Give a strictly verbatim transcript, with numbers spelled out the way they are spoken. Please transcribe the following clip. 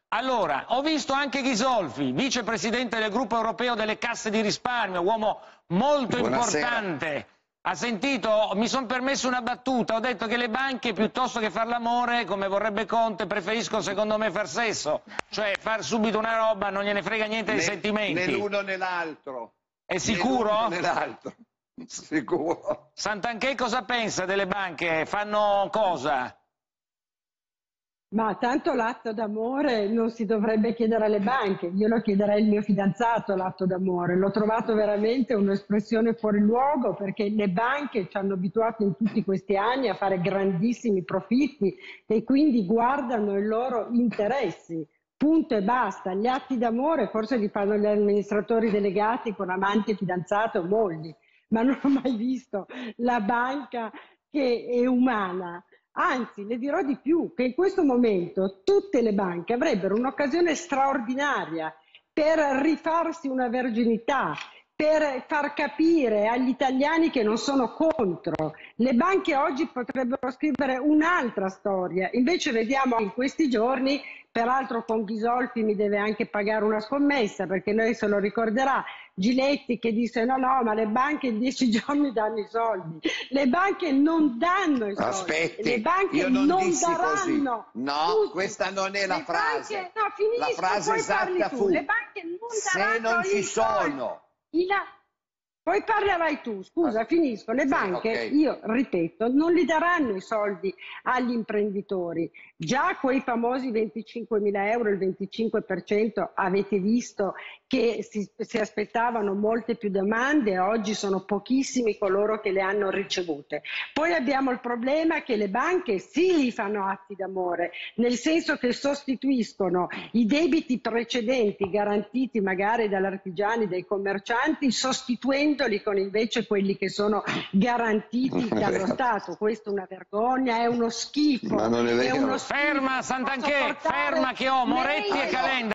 Allora, ho visto anche Ghisolfi, vicepresidente del gruppo europeo delle casse di risparmio, uomo molto Buonasera. importante. Ha sentito, mi sono permesso una battuta, ho detto che le banche piuttosto che far l'amore, come vorrebbe Conte, preferiscono secondo me far sesso, cioè far subito una roba, non gliene frega niente dei Né, sentimenti. né l'uno né l'altro. È sicuro? Né l'altro. Sicuro. Santanchè cosa pensa delle banche? Fanno cosa? Ma tanto l'atto d'amore non si dovrebbe chiedere alle banche, io lo chiederei al mio fidanzato l'atto d'amore, l'ho trovato veramente un'espressione fuori luogo perché le banche ci hanno abituato in tutti questi anni a fare grandissimi profitti e quindi guardano i loro interessi, punto e basta. Gli atti d'amore forse li fanno gli amministratori delegati con amanti, fidanzate o mogli, ma non ho mai visto la banca che è umana. Anzi, le dirò di più, che in questo momento tutte le banche avrebbero un'occasione straordinaria per rifarsi una verginità, per far capire agli italiani che non sono contro. Le banche oggi potrebbero scrivere un'altra storia, invece vediamo in questi giorni, peraltro con Ghisolfi mi deve anche pagare una scommessa, perché lei se lo ricorderà, Giletti che disse no no ma le banche in dieci giorni danno i soldi, le banche non danno i soldi. Aspetti, le banche io non, non dissi daranno così. No, tutti. questa non è la le frase. Banche, no, finisco, la frase poi parli esatta tu. fu: Le banche non se daranno non ci i soldi. sono. I la... Poi parlerai tu, scusa, Ah, finisco. Le sì, banche, okay. io ripeto, non li daranno i soldi agli imprenditori. Già quei famosi venticinquemila euro, il venticinque per cento, avete visto che si, si aspettavano molte più domande, oggi sono pochissimi coloro che le hanno ricevute. Poi abbiamo il problema che le banche sì fanno atti d'amore, nel senso che sostituiscono i debiti precedenti garantiti magari dagli artigiani, dai commercianti, sostituendoli con invece quelli che sono garantiti dallo Stato. Questa è una vergogna, è uno schifo. Ma non è vero. È uno schifo. Ferma Santanchè, Posso portare ferma che ho Moretti mail? e Calenda.